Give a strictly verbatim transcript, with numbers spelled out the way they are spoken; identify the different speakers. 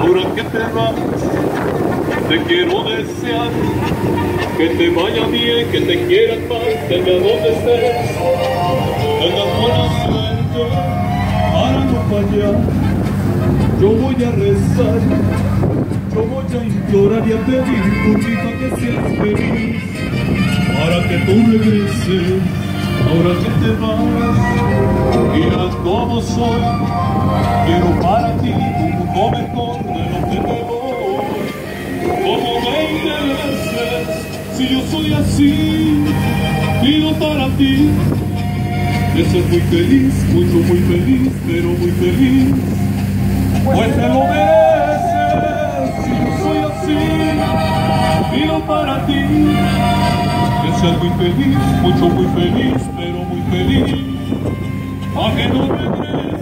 Speaker 1: Ahora que te vas, te quiero desear que te vaya bien, que te quieras más, tenga donde estés, tengas buena suerte para no fallar. Yo voy a rezar, yo voy a implorar y a pedir por ti para que seas feliz, para que tú regreses. Ahora que te vas, mira cómo soy, quiero para ti un poco mejor de lo que te doy. Como veinte veces, si yo soy así, pido para ti que seas muy feliz, mucho muy feliz, pero muy feliz, pues te lo mereces. Si yo soy así, pido para ti que seas muy feliz, mucho muy feliz, pero muy feliz, a que no regreses.